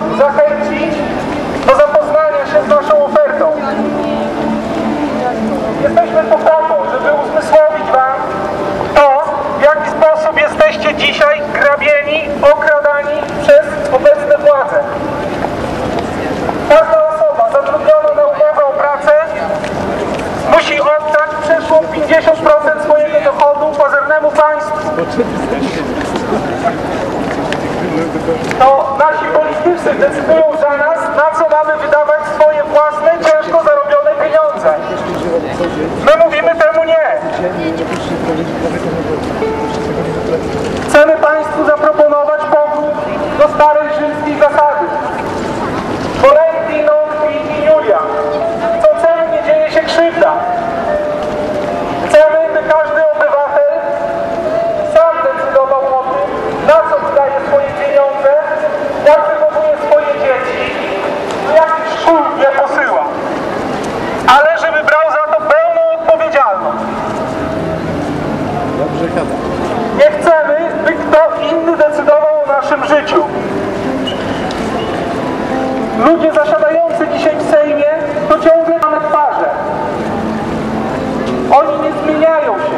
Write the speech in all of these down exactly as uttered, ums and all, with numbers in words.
zachęcić do zapoznania się z naszą ofertą. Jesteśmy tu po to, żeby uzmysłowić Wam to, w jaki sposób jesteście dzisiaj grabieni, okradani przez obecne władze. Każda osoba zatrudniona na umowę o pracę musi oddać przeszło pięćdziesiąt procent swojego dochodu pazernemu państwu. To nasi politycy decydują za nas, na co mamy wydawać swoje własne, ciężko zarobione pieniądze. My mówimy temu nie. Chcemy Państwu zaproponować powrót do starej rzymskiej zasady. Volenti non qui Julia. Co celu nie dzieje się krzywda. Chcemy, by każdy obywatel sam decydował o tym, na co wydaje swoje pieniądze, jak wychowuje swoje dzieci, do jakich szkół je posyła. Ale żeby brał za to pełną odpowiedzialność. Nie chcemy, by kto inny decydował o naszym życiu. Ludzie zasiadający dzisiaj w Sejmie to ciągle mamy twarze. Oni nie zmieniają się.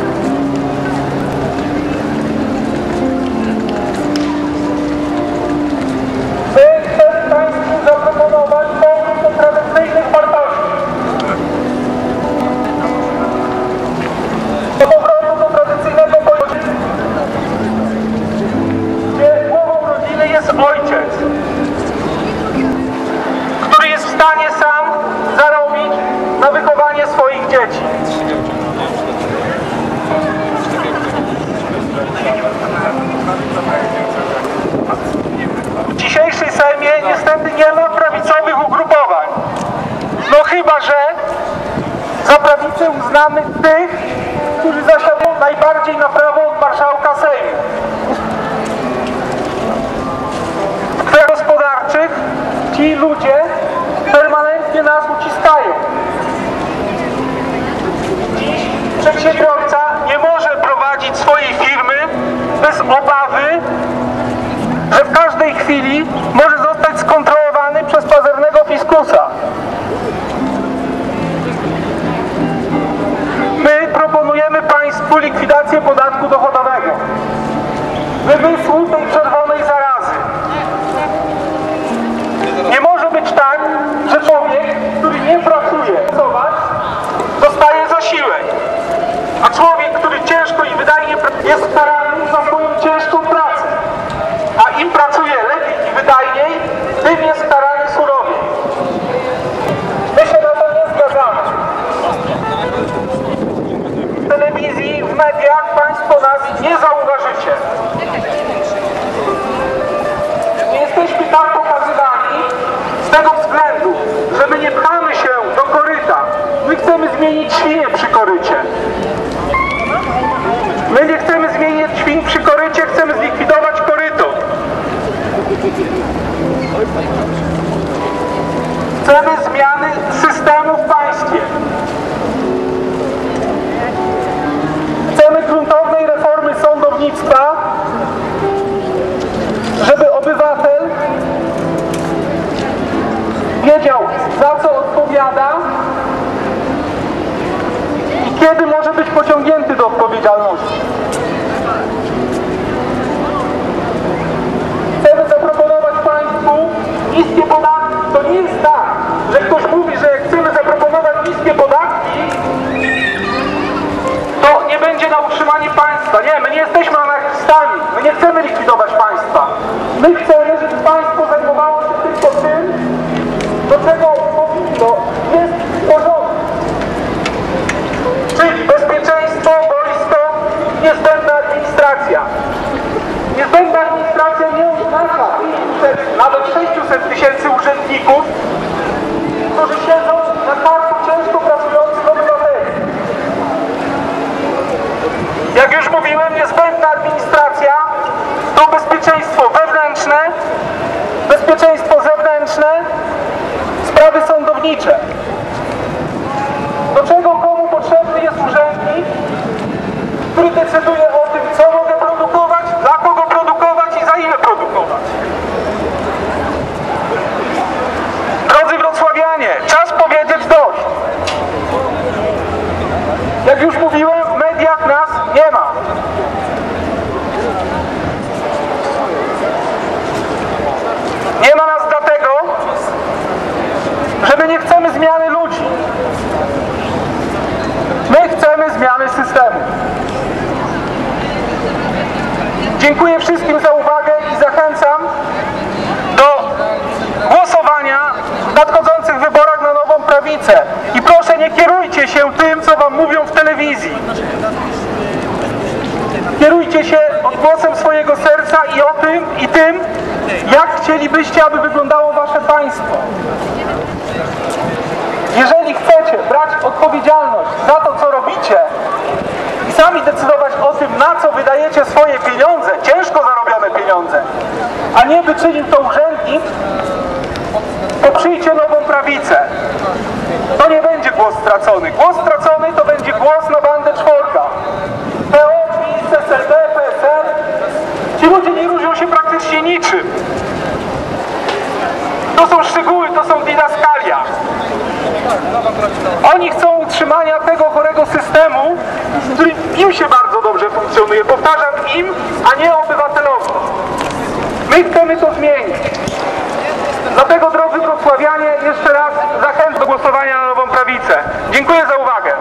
My chcemy Państwu zaproponować powrót do tradycyjnych wartości. Do powrotu do tradycyjnego pojęcia, gdzie głową rodziny jest ojciec, który jest w stanie sam zarobić na wychowanie swoich dzieci. W dzisiejszej Sejmie niestety nie ma prawicowych ugrupowań. No chyba że za prawicę uznamy tych, którzy zasiadają najbardziej na prawo od marszałka Sejmu. W kwestiach gospodarczych ci ludzie permanentnie nas uciskają. Dziś przedsiębiorca nie może prowadzić swojej firmy bez obawy, że w każdej chwili może zostać skontrolowany przez pazernego fiskusa. My proponujemy Państwu likwidację podatku dochodowego. Wymysłu tej czerwonej zarazy. Nie może być tak, że człowiek, który nie pracuje, dostaje zasiłek, a człowiek, który ciężko i wydajnie jest karany za swoją ciężką pracę, a im pracuje lepiej i wydajniej, tym jest karany surowiej. My się na to nie zgadzamy. W telewizji, w mediach Państwo nas nie zauważycie. Nie jesteśmy tam pokazywani z tego względu, że my nie pchamy się do koryta. My chcemy zmienić świnie przy korycie. My nie chcemy zmienić świn przy korycie, chcemy zlikwidować koryto. Chcemy zmiany systemu w państwie. Chcemy gruntownej reformy sądownictwa, żeby obywatel wiedział, za co odpowiada i kiedy może być pociągnięty do odpowiedzialności. Chcemy zaproponować Państwu niskie podatki. To nie jest tak, że ktoś mówi, że jak chcemy zaproponować niskie podatki, to nie będzie na utrzymanie państwa. Nie, my nie jesteśmy anarchistami. My nie chcemy likwidować państwa. My chcemy, żeby państwo zajmowało się tylko tym, do czego powinno, jest w porządku. Czyli bezpieczeństwo, boisko, niezbędna administracja. Niezbędna administracja nie oznacza nawet sześciuset tysięcy urzędników, którzy siedzą na karku ciężko pracujących obywateli. Jak już mówiłem, niezbędna administracja to bezpieczeństwo wewnętrzne, bezpieczeństwo zewnętrzne, sprawy sądownicze. Do czego komu potrzebny jest urzędnik, który decyduje o tym, co mogę produkować, dla kogo produkować i za ile produkować. swojego serca i o tym, i tym, jak chcielibyście, aby wyglądało wasze państwo. Jeżeli chcecie brać odpowiedzialność za to, co robicie i sami decydować o tym, na co wydajecie swoje pieniądze, ciężko zarobione pieniądze, a nie by czynił to urzędnik, poprzyjcie Nową Prawicę. To nie będzie głos stracony. Głos stracony to będzie głos na bandę czworga. P O, PiS, S L D, P S L. Ci ludzie nie różnią się praktycznie niczym. To są szczegóły, to są didaskalia. Oni chcą utrzymania tego chorego systemu, w którym im się bardzo dobrze funkcjonuje. Powtarzam, im, a nie obywatelowi. My chcemy to zmienić. Dlatego, drodzy wrocławianie, jeszcze raz zachęcam do głosowania na Nową Prawicę. Dziękuję za uwagę.